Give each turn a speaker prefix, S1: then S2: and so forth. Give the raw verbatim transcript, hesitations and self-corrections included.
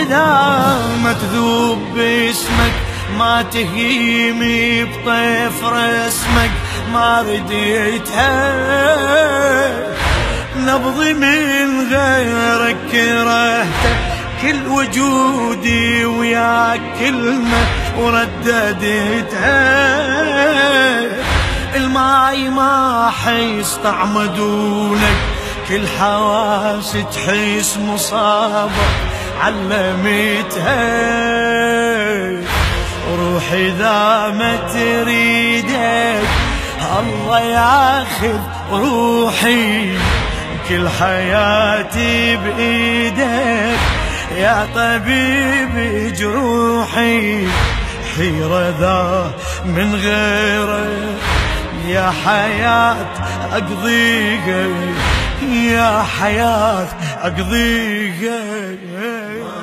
S1: إذا ما تذوب باسمك، ما تهيمي بطيف رسمك، ما رديتها نبضي من غيرك كرهتك، كل وجودي وياك كلمة ورددتها. الماي ما حيس طعم دونك، كل حواس تحس مصابة علمتها. روحي إذا ما تريدك الله ياخذ روحي، كل حياتي بإيدك يا طبيب جروحي. حيرة ذا من غيرك يا حياة أقضيها، يا حياة أقضيها.